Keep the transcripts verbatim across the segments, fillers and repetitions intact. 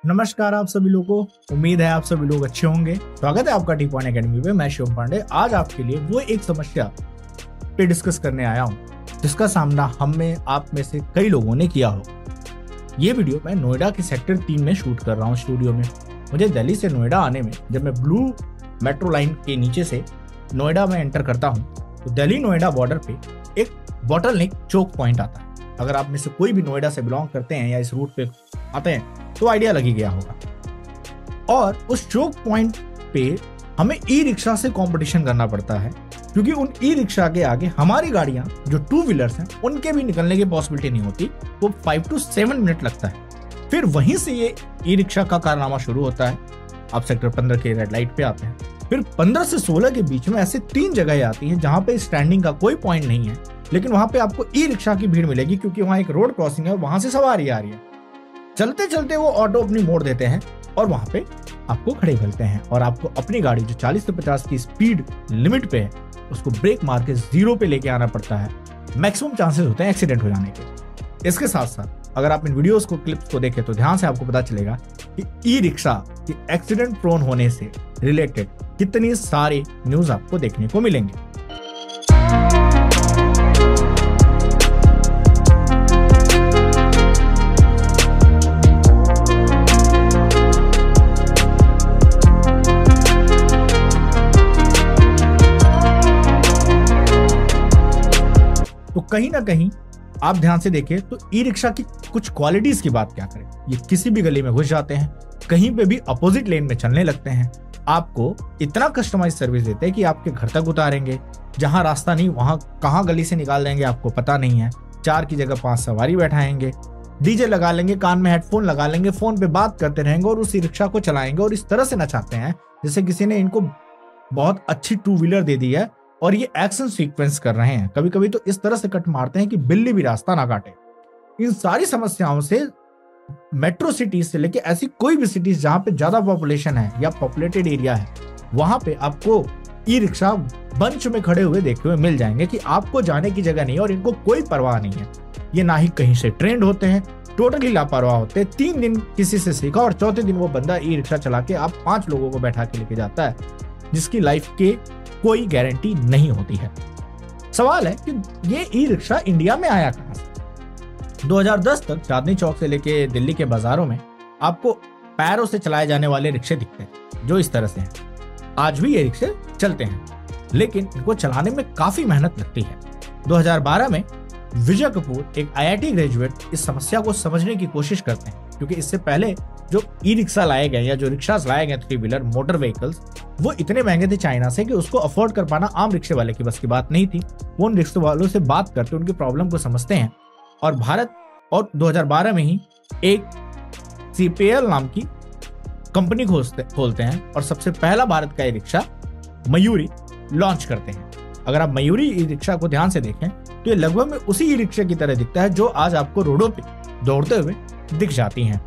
नमस्कार आप सभी लोगों को, उम्मीद है आप सभी लोग अच्छे होंगे। स्वागत है आपका टी पॉइंट एकेडमी पे। मैं शिवम पांडे आज आपके लिए वो एक समस्या पे डिस्कस करने आया हूँ जिसका सामना हम में आप में से कई लोगों ने किया हो। ये वीडियो मैं नोएडा के सेक्टर तीन में शूट कर रहा हूँ स्टूडियो में। मुझे दिल्ली से नोएडा आने में जब मैं ब्लू मेट्रो लाइन के नीचे से नोएडा में एंटर करता हूँ तो दिल्ली नोएडा बॉर्डर पे एक बॉटल नेक चोक पॉइंट आता है। अगर आप में से कोई भी नोएडा से बिलोंग करते हैं या इस रूट पे आते हैं तो आइडिया लगी गया होगा। और उस चोक पॉइंट पे हमें ई रिक्शा से कंपटीशन करना पड़ता है क्योंकि उन ई रिक्शा के आगे हमारी गाड़ियां जो टू व्हीलर्स हैं उनके भी निकलने की पॉसिबिलिटी नहीं होती। वो फाइव टू सेवन मिनट लगता है। फिर वहीं से ये ई रिक्शा का कारनामा शुरू होता है। आप सेक्टर पंद्रह के रेड लाइट पे आते हैं। फिर पंद्रह से सोलह के बीच में ऐसे तीन जगह आती हैं जहां पे स्टैंडिंग का कोई पॉइंट नहीं है, लेकिन वहां पे आपको ई रिक्शा की भीड़ मिलेगी क्योंकि वहां एक रोड क्रॉसिंग है और वहां से सवारी आ रही है। चलते चलते वो ऑटो अपनी मोड़ देते हैं और वहां पे आपको खड़े मिलते हैं और आपको अपनी गाड़ी जो चालीस से पचास की स्पीड लिमिट पे है उसको ब्रेक मार के जीरो पे लेके आना पड़ता है। मैक्सिमम चांसेस होते हैं एक्सीडेंट हो जाने के। इसके साथ साथ अगर आप इन वीडियोस को क्लिप्स को देखें तो ध्यान से आपको पता चलेगा कि ई रिक्शा की एक्सीडेंट प्रोन होने से रिलेटेड कितनी सारी न्यूज आपको देखने को मिलेंगे। तो कहीं ना कहीं आप ध्यान से देखें तो ई रिक्शा की कुछ क्वालिटीज की बात क्या करें। ये किसी भी गली में घुस जाते हैं, कहीं पे भी अपोजिट लेन में चलने लगते हैं, आपको इतना कस्टमाइज सर्विस देते हैं कि आपके घर तक उतारेंगे। जहां रास्ता नहीं वहां कहां गली से निकाल देंगे आपको पता नहीं है। चार की जगह पांच सवारी बैठाएंगे, डीजे लगा लेंगे, कान में हेडफोन लगा लेंगे, फोन पे बात करते रहेंगे और उस ई रिक्शा को चलाएंगे और इस तरह से नचाते हैं जैसे किसी ने इनको बहुत अच्छी टू व्हीलर दे दी है और ये एक्शन सीक्वेंस कर रहे हैं। कभी कभी तो इस तरह से कट मारते हैं कि बिल्ली भी रास्ता ना काटे। इन सारी समस्याओं से मेट्रो सिटीज से लेके ऐसी कोई भी सिटीज जहां पे ज्यादा पॉपुलेशन है या पॉपुलेटेड एरिया है वहां पे आपको ई रिक्शा बंच में खड़े हुए देखे हुए मिल जाएंगे कि आपको जाने की जगह नहीं है और इनको कोई परवाह नहीं है। ये ना ही कहीं से ट्रेंड होते हैं, टोटली लापरवाह होते हैं। तीन दिन किसी से सीखा और चौथे दिन वो बंदा ई रिक्शा चला के आप पांच लोगों को बैठा के लेके जाता है जिसकी लाइफ के कोई गारंटी नहीं होती है। सवाल है कि ये ई रिक्शा इंडिया में आया कहां से। दो हज़ार दस तक चांदनी चौक से लेके दिल्ली के बाजारों में आपको पैरों से चलाए जाने वाले रिक्शे दिखते हैं जो इस तरह से हैं। आज भी ये रिक्शे चलते हैं लेकिन इनको चलाने में काफी मेहनत लगती है। दो हज़ार बारह में विजय कपूर एक आई आई टी ग्रेजुएट इस समस्या को समझने की कोशिश करते हैं क्योंकि इससे पहले जो ई रिक्शा लाए गए या जो रिक्शास लाए गए थ्री व्हीलर मोटर व्हीकल्स वो इतने महंगे थे चाइना से कि उसको अफोर्ड कर पाना आम रिक्शे वाले की बस की बात नहीं थी। वो उन रिक्शे वालों से बात करके उनकी प्रॉब्लम को समझते हैं और भारत और दो हज़ार बारह में ही एक सी पी एल नाम की कंपनी खोलते हैं और सबसे पहला भारत का ई रिक्शा मयूरी लॉन्च करते हैं। अगर आप मयूरी ई रिक्शा को ध्यान से देखें तो ये लगभग में उसी ई रिक्शा की तरह दिखता है जो आज आपको रोडों पे दौड़ते हुए दिख जाती हैं।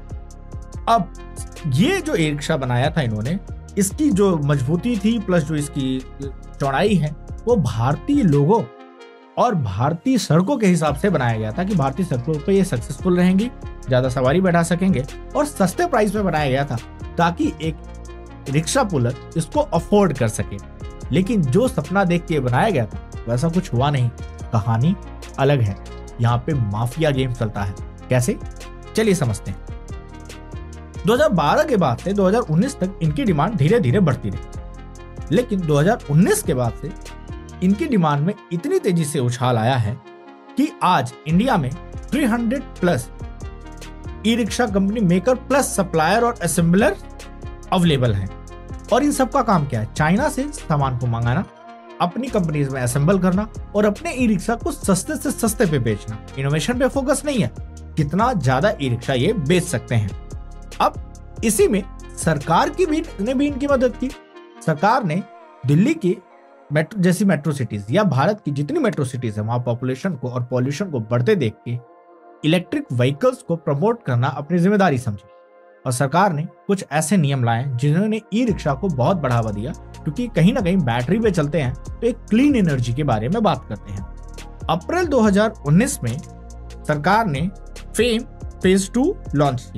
अब ये जो ई रिक्शा बनाया था इन्होंने, इसकी जो मजबूती थी प्लस जो इसकी चौड़ाई है वो भारतीय लोगों और भारतीय सड़कों के हिसाब से बनाया गया था कि भारतीय सड़कों पे ये सक्सेसफुल रहेंगी, ज्यादा सवारी बैठा सकेंगे और सस्ते प्राइस में बनाया गया था ताकि एक रिक्शा पुलर इसको अफोर्ड कर सके। लेकिन जो सपना देख के बनाया गया था वैसा कुछ हुआ नहीं। कहानी अलग है। यहाँ पे माफिया गेम चलता है। कैसे, चलिए समझते हैं। दो हज़ार बारह के बाद से दो हज़ार उन्नीस तक इनकी डिमांड धीरे धीरे बढ़ती रही, लेकिन दो हज़ार उन्नीस के बाद से इनकी डिमांड में इतनी तेजी से उछाल आया है कि आज इंडिया में तीन सौ plus e rickshaw company maker plus supplier और असेंबलर अवेलेबल हैं। और इन सब का काम क्या है? चाइना से सामान को मंगाना, अपनी कंपनीज में असेंबल करना और अपने ई रिक्शा को सस्ते से सस्ते पे बेचना। इनोवेशन पे फोकस नहीं है, कितना ज्यादा ई रिक्शा ये बेच सकते हैं। अब इसी में सरकार की भी ने भी इनकी मदद की। सरकार ने दिल्ली की मेट्रो जैसी मेट्रो सिटीज या भारत की जितनी मेट्रो सिटीज है वहां पॉपुलेशन को और पॉल्यूशन को बढ़ते देख के इलेक्ट्रिक व्हीकल्स को प्रमोट करना अपनी जिम्मेदारी समझी और सरकार ने कुछ ऐसे नियम लाए जिन्होंने ई रिक्शा को बहुत बढ़ावा दिया क्योंकि कहीं ना कहीं बैटरी पे चलते हैं तो एक क्लीन एनर्जी के बारे में बात करते हैं। अप्रैल दो हज़ार उन्नीस में सरकार ने फेम फेज टू लॉन्च किया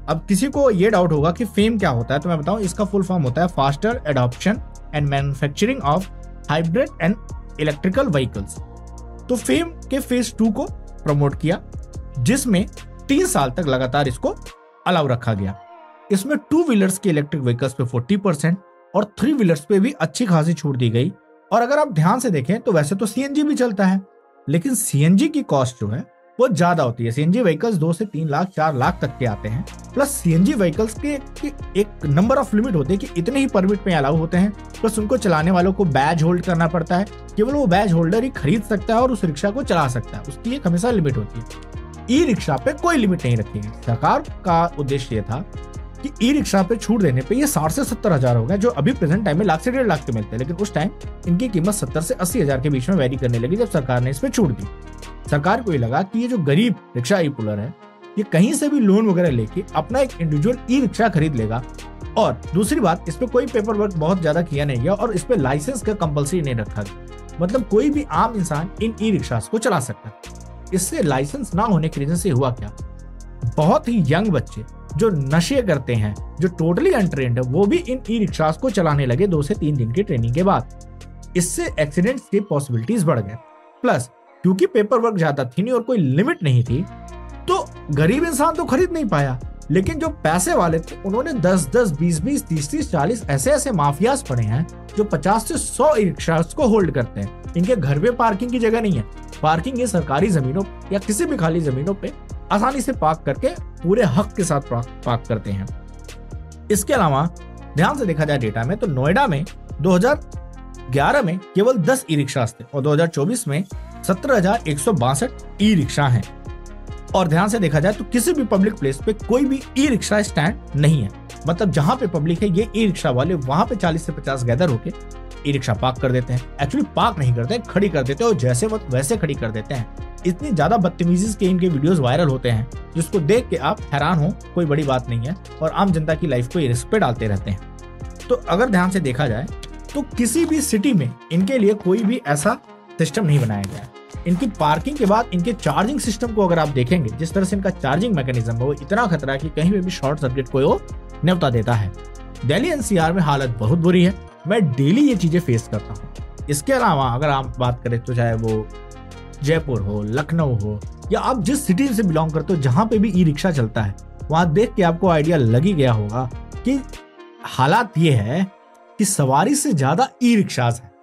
अब किसी को ये डाउट होगा कि फेम क्या होता है, तो मैं बताऊं, इसका फुल फॉर्म होता है faster adoption and manufacturing of hybrid and electrical vehicles. तो फेम के फेज टू को प्रमोट किया, जिसमें तीन साल तक लगातार इसको अलाउ रखा गया। इसमें टू व्हीलर्स के इलेक्ट्रिक व्हीकल्स पे चालीस परसेंट और थ्री व्हीलर्स पे भी अच्छी खासी छूट दी गई। और अगर आप ध्यान से देखें तो वैसे तो सीएनजी भी चलता है, लेकिन सीएनजी की कॉस्ट जो है वो ज्यादा होती है। सीएनजी व्हीकल्स दो से तीन लाख चार लाख तक के आते हैं। प्लस सीएनजी व्हीकल्स के, के एक नंबर ऑफ लिमिट होते हैं कि इतने ही परमिट में अलाउ होते हैं। प्लस उनको चलाने वालों को बैज होल्ड करना पड़ता है, केवल वो बैज होल्डर ही खरीद सकता है और उस रिक्शा को चला सकता है, उसकी एक हमेशा लिमिट होती है। ई रिक्शा पे कोई लिमिट नहीं रखी गई। सरकार का उद्देश्य ये था कि ई रिक्शा पे छूट देने पे ये साठ से सत्तर हजार हो गया, जो अभी प्रेजेंट टाइम में लाख से डेढ़ लाख के मिलते हैं, लेकिन उस टाइम इनकी कीमत सत्तर से अस्सी हजार के बीच में वैरी करने लगी जब सरकार ने इस पे छूट दी। सरकार को ये लगा कि ये जो गरीब रिक्शा ई पुलर है, ये कहीं से भी लोन वगैरह लेके अपना एक इंडिविजुअल ई रिक्शा खरीद लेगा। और दूसरी बात, इस पे कोई पेपर वर्क बहुत ज्यादा किया नहीं गया और इस पे लाइसेंस का कंपल्सरी नहीं रखा गया, मतलब कोई भी आम इंसान इन ई रिक्शा को चला सकता है। इससे लाइसेंस ना होने की वजह से हुआ क्या, बहुत ही यंग बच्चे जो नशे करते हैं, जो टोटली अनट्रेन्ड है, वो भी इन ई रिक्शा को चलाने लगे दो से तीन दिन की ट्रेनिंग के बाद। इससे एक्सीडेंट्स की पॉसिबिलिटीज बढ़ गए। प्लस क्योंकि पेपर वर्क ज्यादा थी नहीं और कोई लिमिट नहीं थी, तो गरीब इंसान तो खरीद नहीं पाया, लेकिन जो पैसे वाले थे उन्होंने दस दस बीस बीस तीस तीस चालीस ऐसे ऐसे माफियाज पड़े हैं जो पचास से सौ ई रिक्शा को होल्ड करते हैं। इनके घर पे पार्किंग की जगह नहीं है, पार्किंग ये सरकारी जमीनों या किसी भी खाली जमीनों पे आसानी से पार्क करके पूरे हक के साथ पार्क करते हैं। इसके अलावा ध्यान से देखा जाए डेटा में, तो नोएडा में दो हज़ार ग्यारह में केवल दस ई रिक्शा थे और दो हज़ार चौबीस में सत्रह हजार एक सौ बासठ ई रिक्शा हैं। और ध्यान से देखा जाए तो किसी भी पब्लिक प्लेस पे कोई भी ई रिक्शा स्टैंड नहीं है, मतलब जहां पे पब्लिक है ये ई रिक्शा वाले वहां पे चालीस से पचास गैदर होके ई रिक्शा पार्क कर देते हैं। एक्चुअली पार्क नहीं करते हैं, खड़ी कर देते हैं और जैसे वक्त वैसे खड़ी कर देते हैं। इतनी ज्यादा बदतमीजी के इनके वीडियोस वायरल होते हैं जिसको देख के आप हैरान हो, कोई बड़ी बात नहीं है, और आम जनता की लाइफ को ये रिस्क पे डालते रहते हैं। तो अगर ध्यान से देखा जाए तो किसी भी सिटी में इनके लिए कोई भी ऐसा सिस्टम नहीं बनाया गया है। इनकी पार्किंग के बाद इनके चार्जिंग सिस्टम को अगर आप देखेंगे, जिस तरह से इनका चार्जिंग मैकेनिज्म है वो इतना खतरा है कि कहीं पे भी शॉर्ट सर्किट को वो न्योता देता है। दिल्ली एनसीआर में हालत बहुत बुरी है, मैं डेली ये चीजें फेस करता हूँ। इसके अलावा अगर आप बात करें तो चाहे वो जयपुर हो, लखनऊ हो, या आप जिस सिटी से बिलोंग करते हो जहां पे भी ई रिक्शा चलता है, वहां देख के आपको आइडिया लग ही गया होगा कि हालात ये है कि सवारी से ज्यादा ई रिक्शाज है,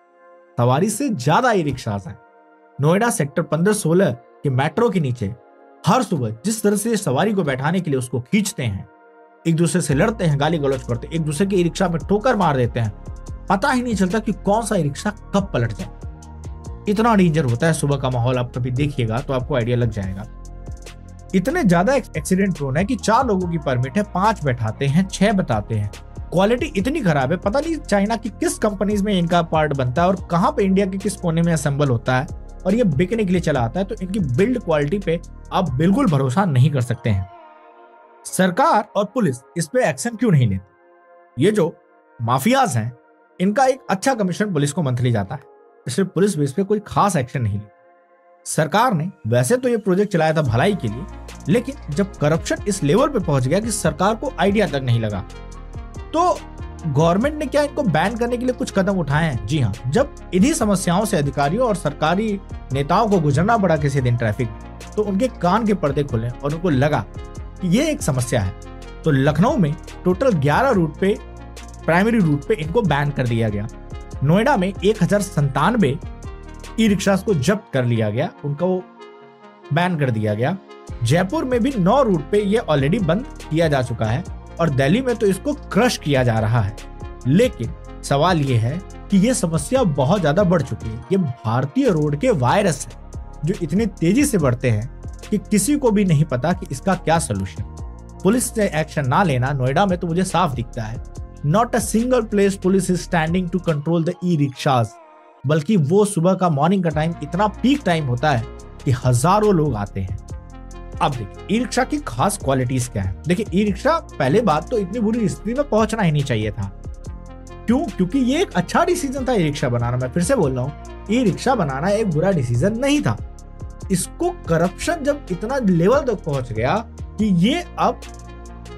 सवारी से ज्यादा ई रिक्शाज है। नोएडा सेक्टर पंद्रह सोलह के मेट्रो के नीचे हर सुबह जिस तरह से सवारी को बैठाने के लिए उसको खींचते हैं, एक दूसरे से लड़ते हैं, गाली गलौज करते हैं, एक दूसरे के ई रिक्शा में ठोकर मार देते हैं, पता ही नहीं चलता कि कौन सा ई रिक्शा कब पलट जाए। इतना डेंजर होता है सुबह का माहौल, आप कभी देखिएगा तो आपको आइडिया लग जाएगा। इतने ज्यादा एक्सीडेंट प्रोन है कि चार लोगों की परमिट है, पांच बैठाते हैं, छह बताते हैं। क्वालिटी इतनी खराब है, पता नहीं चाइना की किस कंपनीज में इनका पार्ट बनता है और कहां पे इंडिया के किस कोने में असेंबल होता है और ये बिकने के लिए चला आता है। तो इनकी बिल्ड क्वालिटी पे आप बिल्कुल भरोसा नहीं कर सकते हैं। सरकार और पुलिस इस पे एक्शन क्यों नहीं लेती? ये जो माफियाज हैं इनका एक अच्छा कमीशन पुलिस को मंथली जाता है, इसलिए पुलिस भी इस पे कोई खास एक्शन नहीं ली। सरकार ने वैसे तो ये प्रोजेक्ट चलाया था भलाई के लिए, लेकिन जब करप्शन इस लेवल पे पहुंच गया कि सरकार को आइडिया तक नहीं लगा, तो गवर्नमेंट ने क्या इनको बैन करने के लिए कुछ कदम उठाए हैं? जी हाँ, जब इन्हीं समस्याओं से अधिकारियों और सरकारी नेताओं को गुजरना पड़ा किसी दिन ट्रैफिक, तो उनके कान के पर्दे खुले और उनको लगा कि ये एक समस्या है। तो लखनऊ में टोटल ग्यारह रूट पे, प्राइमरी रूट पे इनको बैन कर दिया गया। नोएडा में एक हजार संतानवे ई रिक्शा को जब्त कर लिया गया, उनका वो बैन कर दिया गया। जयपुर में भी नौ रूट पे ये ऑलरेडी बंद किया जा चुका है और दिल्ली में तो इसको क्रश किया जा रहा है। लेकिन सवाल ये है कि ये समस्या बहुत ज्यादा बढ़ चुकी है। ये भारतीय रोड के वायरस है जो इतनी तेजी से बढ़ते हैं कि किसी को भी नहीं पता कि इसका क्या सोल्यूशन। पुलिस ने एक्शन ना लेना नोएडा में तो मुझे साफ दिखता है। Not a single place police is standing to control the e rickshaws, बल्कि वो सुबह का मॉर्निंग का टाइम इतना पीक टाइम होता है कि हजारों लोग आते हैं। अब देखिए ई रिक्शा की खास क्वालिटीज क्या है। देखिए ई रिक्शा, पहले बात तो इतनी बुरी स्थिति में पहुंचना ही नहीं चाहिए था। क्यों? क्योंकि ये एक अच्छा डिसीजन था ई रिक्शा बनाना। मैं फिर से बोल रहा हूँ, ई रिक्शा बनाना एक बुरा डिसीजन नहीं था। इसको करप्शन जब इतना लेवल तक पहुंच गया कि ये अब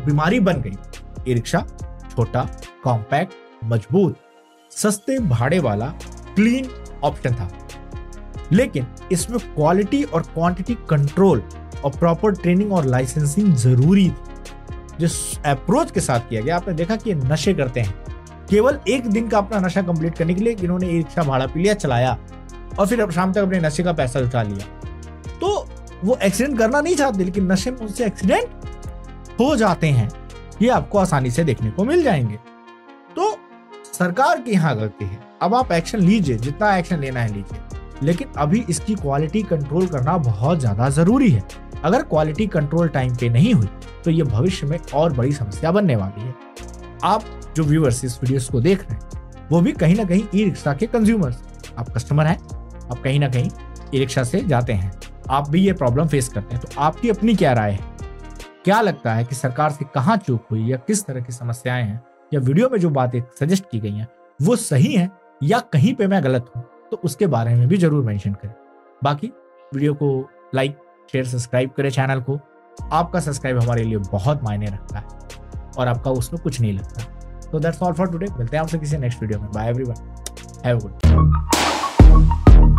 बीमारी बन गई। ई रिक्शा छोटा, कॉम्पैक्ट, मजबूत, सस्ते भाड़े वाला क्लीन ऑप्शन था, लेकिन इसमें क्वालिटी और क्वांटिटी कंट्रोल और प्रॉपर ट्रेनिंग और लाइसेंसिंग जरूरी थी। जिस अप्रोच के साथ किया गया, आपने देखा कि ये नशे करते हैं, केवल एक दिन का अपना नशा कंप्लीट करने के लिए इन्होंने ई रिक्शा भाड़ा पी लिया, चलाया और फिर अब शाम तक अपने नशे का पैसा लुटा लिया। तो वो एक्सीडेंट करना नहीं चाहते, लेकिन नशे में उनसे एक्सीडेंट हो जाते हैं। ये आपको आसानी से देखने को मिल जाएंगे। तो सरकार की यहाँ गलती है। अब आप एक्शन लीजिए, जितना एक्शन लेना है लीजिए, लेकिन अभी इसकी क्वालिटी कंट्रोल करना बहुत ज्यादा जरूरी है। अगर क्वालिटी कंट्रोल टाइम पे नहीं हुई तो ये भविष्य में और बड़ी समस्या बनने वाली है। आप जो व्यूअर्स इस वीडियोस को देख रहे हैं, वो भी कहीं ना कहीं ई रिक्शा के कंज्यूमर्स, आप कस्टमर हैं, आप कहीं ना कहीं ई रिक्शा से जाते हैं, आप भी ये प्रॉब्लम फेस करते हैं। तो आपकी अपनी क्या राय है? क्या लगता है कि सरकार से कहाँ चूक हुई या किस तरह की समस्याएं हैं, या वीडियो में जो बातें सजेस्ट की गई हैं वो सही है या कहीं पे मैं गलत हूं? तो उसके बारे में भी जरूर मेंशन करें। बाकी वीडियो को लाइक, शेयर, सब्सक्राइब करें चैनल को। आपका सब्सक्राइब हमारे लिए बहुत मायने रखता है और आपका उसमें कुछ नहीं लगता। तो दैट्स ऑल फॉर टुडे। मिलते हैं आपसे किसी नेक्स्ट वीडियो में। Bye everyone, have a good.